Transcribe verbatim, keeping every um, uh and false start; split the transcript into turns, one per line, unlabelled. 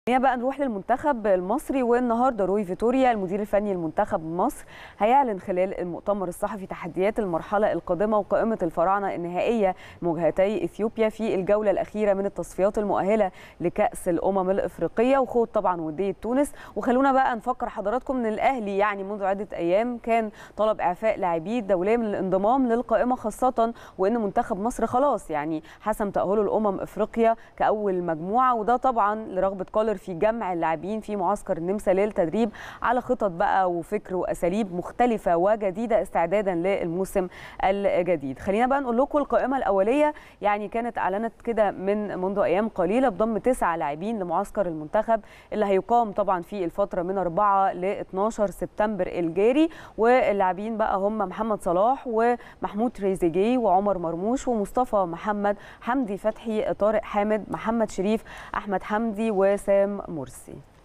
خلينا بقى نروح للمنتخب المصري. والنهارده روي فيتوريا المدير الفني لمنتخب مصر هيعلن خلال المؤتمر الصحفي تحديات المرحله القادمه وقائمه الفراعنه النهائيه مواجهتي اثيوبيا في الجوله الاخيره من التصفيات المؤهله لكاس الامم الافريقيه وخوض طبعا وديه تونس. وخلونا بقى نفكر حضراتكم ان الاهلي يعني منذ عده ايام كان طلب اعفاء لاعبيه الدوليه من الانضمام للقائمه، خاصه وان منتخب مصر خلاص يعني حسم تاهله لامم افريقيا كاول مجموعه، وده طبعا لرغبه كولر في جمع اللاعبين في معسكر النمسا للتدريب على خطط بقى وفكر واساليب مختلفه وجديده استعدادا للموسم الجديد. خلينا بقى نقول لكم القائمه الاوليه يعني كانت اعلنت كده من منذ ايام قليله بضم تسعه لاعبين لمعسكر المنتخب اللي هيقام طبعا في الفتره من أربعة ل اتناشر سبتمبر الجاري. واللاعبين بقى هم محمد صلاح ومحمود تريزيجيه وعمر مرموش ومصطفى محمد، حمدي فتحي، طارق حامد، محمد شريف، احمد حمدي وسام مرسي.